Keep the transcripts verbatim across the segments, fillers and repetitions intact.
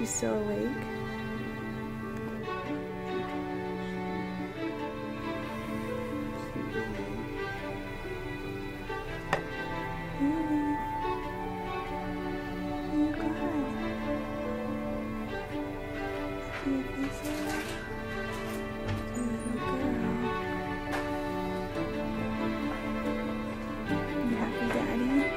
She's still awake. Hailey. Oh God. See your face there? Good little girl. You happy, Daddy?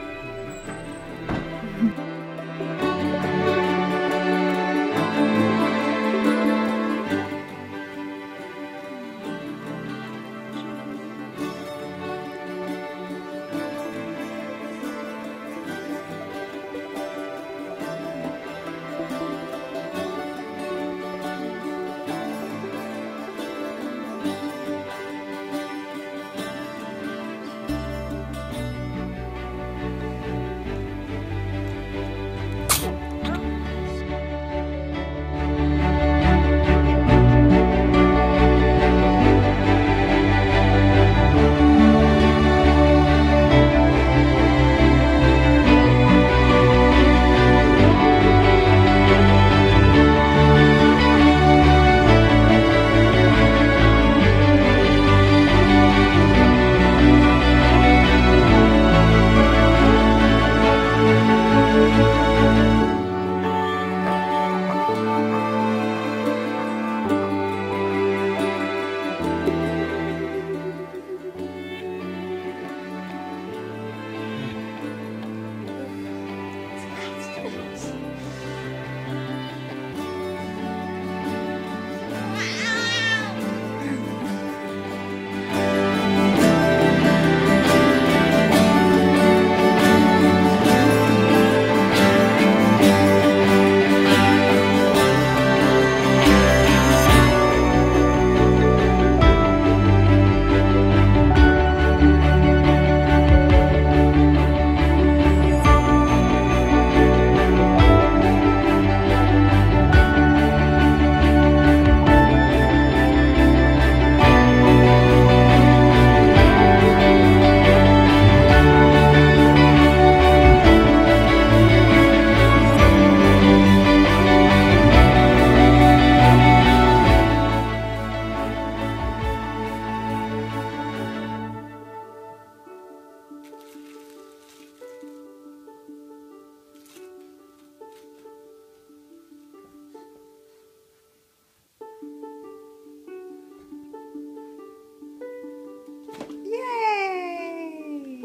Yay!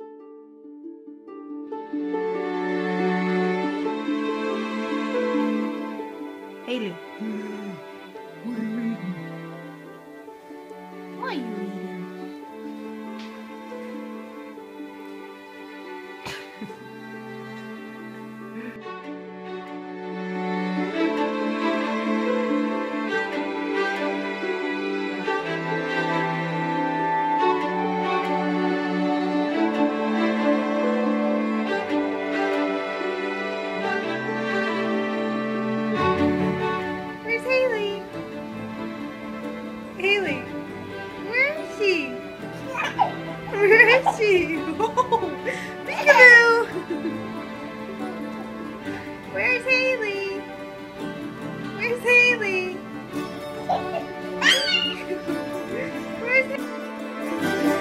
Hailey. What are you eating? Where's Hailey? Hailey, where is she? Where is she? Oh, peekaboo! Where's Hailey? Where's Hailey? Where's Hailey?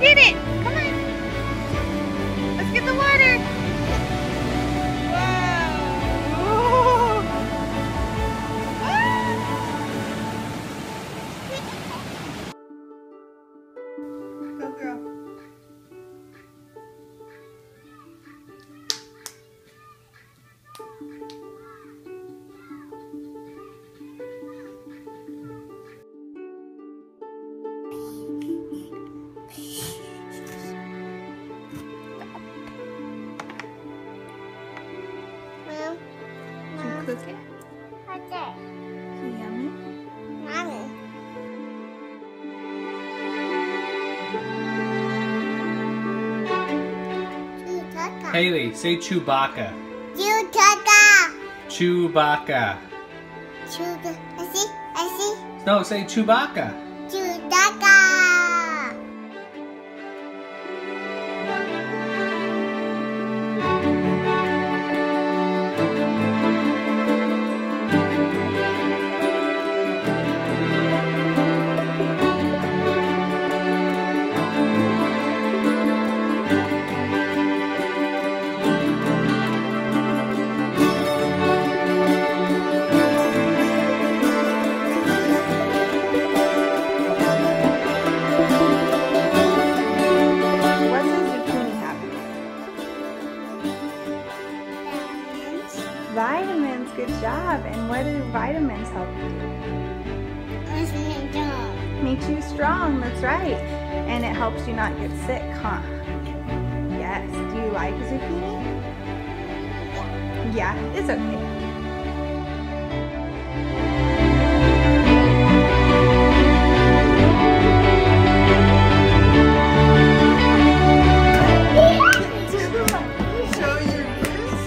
get it. Come on. Let's get the water. Wow. Go, girl. Cook it. Okay. Yummy. Mommy. Chewbacca. Hailey, say Chewbacca. Chewbacca. Chewbacca. Chewbacca. I see. I see. No, say Chewbacca. Chewbacca. What does zucchini have? Vitamins. Good job. And what do vitamins help you do? Makes you strong. That's right. And it helps you not get sick, huh? Yes. Do you like zucchini? Yeah, it's okay. Show your wrist.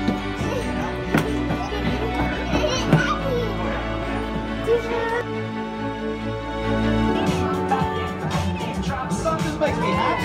Something makes me happy.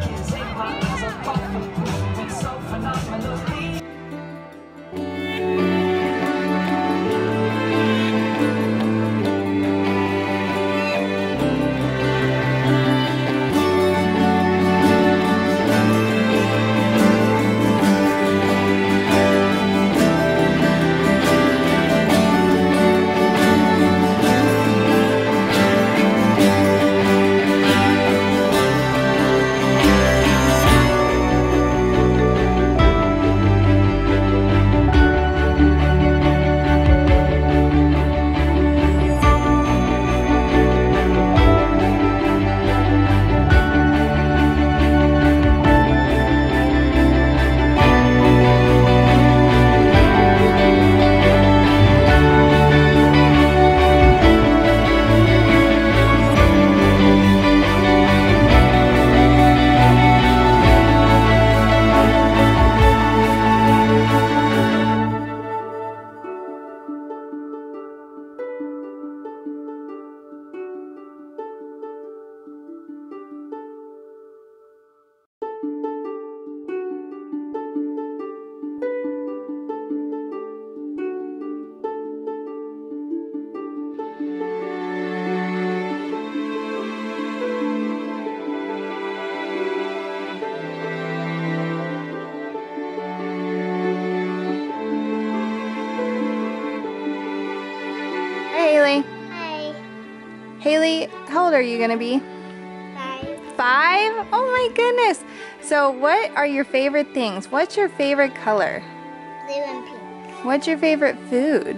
Hailey. Hi. Hailey, how old are you gonna be? Five. Five? Oh my goodness. So what are your favorite things? What's your favorite color? Blue and pink. What's your favorite food?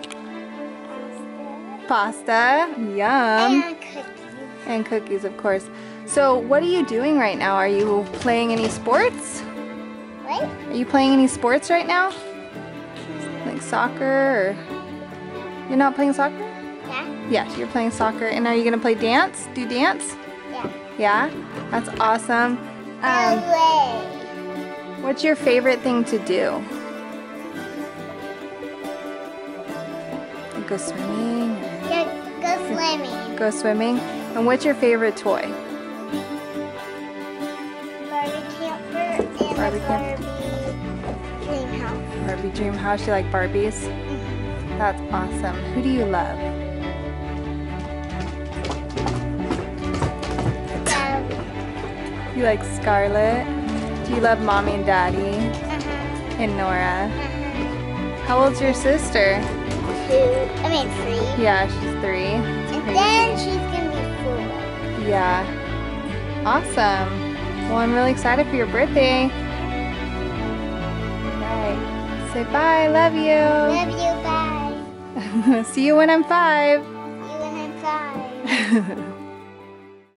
Pasta. Yum. And cookies. And cookies, of course. So what are you doing right now? Are you playing any sports? What? Are you playing any sports right now? Like soccer or... You're not playing soccer? Yeah. Yes, you're playing soccer. And are you gonna play dance? Do dance? Yeah. Yeah? That's awesome. Um, No way. what's your favorite thing to do? Go swimming? or- Go, go swimming. Go swimming? And what's your favorite toy? Barbie camper and Barbie a camper. Barbie dream house. Barbie dream house. You like Barbies? That's awesome. Who do you love? So, You like Scarlett? Do you love Mommy and Daddy? Uh-huh. And Nora? Uh-huh. How old's your sister? Two. I mean three. Yeah, she's three. It's And crazy. then she's gonna be four. Yeah. Awesome. Well, I'm really excited for your birthday. Alright. Say bye. Love you. Love you, bye. See you when I'm five. See you when I'm five.